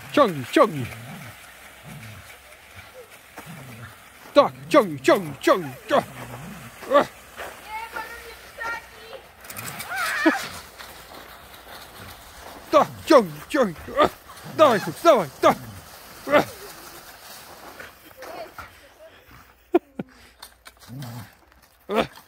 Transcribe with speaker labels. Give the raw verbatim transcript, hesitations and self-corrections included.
Speaker 1: Ciągnij, ciągnij. Tak, ciągnij, ciągnij, ciągnij. Tak, tak, ciągnij, ciągnij. Dawaj, Fuchs, dawaj, tak. Ugh.